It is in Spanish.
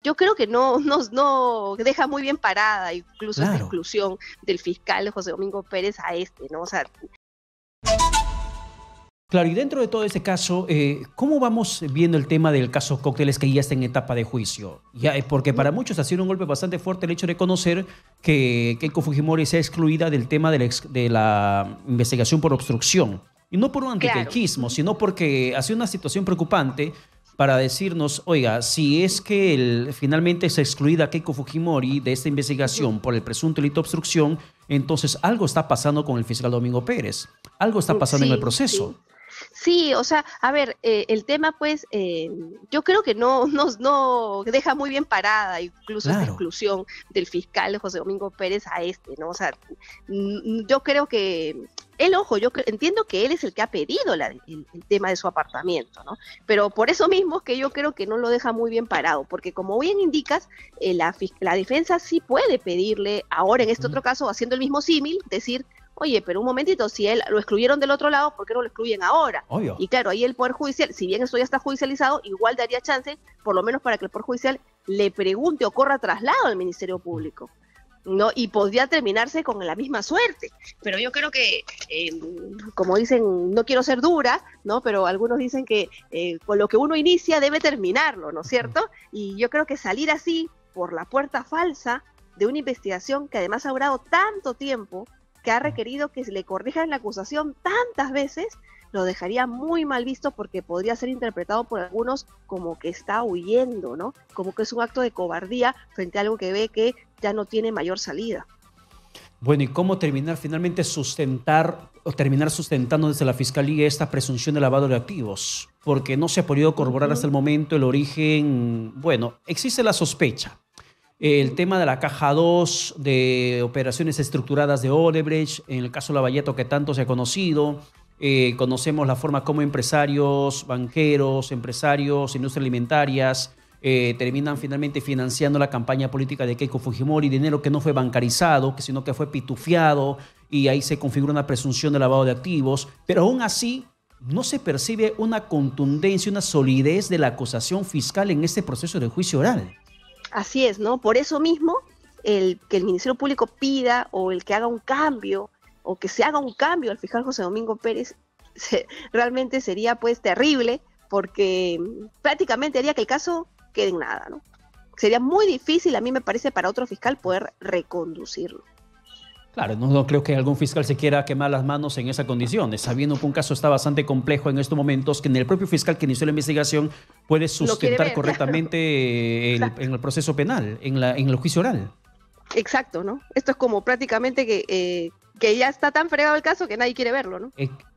yo creo que no deja muy bien parada incluso esta Claro. exclusión del fiscal José Domingo Pérez a ¿no? O sea, Claro, y dentro de todo este caso, ¿cómo vamos viendo el tema del caso Cócteles que ya está en etapa de juicio? Ya, porque para muchos ha sido un golpe bastante fuerte el hecho de conocer que Keiko Fujimori sea excluida del tema de la investigación por obstrucción. Y no por un claro. antiquequismo, sino porque ha sido una situación preocupante para decirnos, oiga, si es que finalmente se excluida a Keiko Fujimori de esta investigación por el presunto delito de obstrucción, entonces algo está pasando con el fiscal Domingo Pérez. Algo está pasando en el Sí, proceso. sí. Sí, o sea, a ver, el tema pues, yo creo que no deja muy bien parada incluso esta Claro. exclusión del fiscal José Domingo Pérez a ¿no? O sea, yo creo que él, ojo, entiendo que él es el que ha pedido el tema de su apartamiento, ¿no? Pero por eso mismo es que yo creo que no lo deja muy bien parado, porque como bien indicas, la defensa sí puede pedirle, ahora en este Ujú. otro caso, haciendo el mismo símil, decir, oye, pero un momentito, si él lo excluyeron del otro lado, ¿por qué no lo excluyen ahora? Obvio. Y claro, ahí el Poder Judicial, si bien esto ya está judicializado, igual daría chance, por lo menos para que el Poder Judicial le pregunte o corra traslado al Ministerio Público, ¿no? Y podría terminarse con la misma suerte. Pero yo creo que, como dicen, no quiero ser dura, ¿no? Pero algunos dicen que con lo que uno inicia debe terminarlo, ¿no es cierto? Y yo creo que salir así, por la puerta falsa, de una investigación que además ha durado tanto tiempo, que ha requerido que se le corrijan la acusación tantas veces, lo dejaría muy mal visto porque podría ser interpretado por algunos como que está huyendo, ¿no? Como que es un acto de cobardía frente a algo que ve que ya no tiene mayor salida. Bueno, ¿y cómo terminar finalmente terminar sustentando desde la Fiscalía esta presunción de lavado de activos? Porque no se ha podido corroborar hasta Ujú, el momento el origen. Bueno, existe la sospecha. El ujú. tema de la caja 2 de operaciones estructuradas de Odebrecht, en el caso de Lavallato que tanto se ha conocido, conocemos la forma como empresarios, banqueros, empresarios, industrias alimentarias, terminan finalmente financiando la campaña política de Keiko Fujimori, dinero que no fue bancarizado, sino que fue pitufiado, y ahí se configura una presunción de lavado de activos, pero aún así no se percibe una contundencia, una solidez de la acusación fiscal en este proceso de juicio oral. Así es, ¿no? Por eso mismo, que el Ministerio Público pida o el que haga un cambio o que se haga un cambio al fiscal José Domingo Pérez, realmente sería pues terrible porque prácticamente haría que el caso quede en nada, ¿no? Sería muy difícil, a mí me parece, para otro fiscal poder reconducirlo. Claro, no creo que algún fiscal se quiera quemar las manos en esas condiciones, sabiendo que un caso está bastante complejo en estos momentos, que ni el propio fiscal que inició la investigación puede Lo quiere sustentar ver, claro. correctamente en el proceso penal, en el juicio oral. Exacto, ¿no? Esto es como prácticamente que ya está tan fregado el caso que nadie quiere verlo, ¿no? Eh,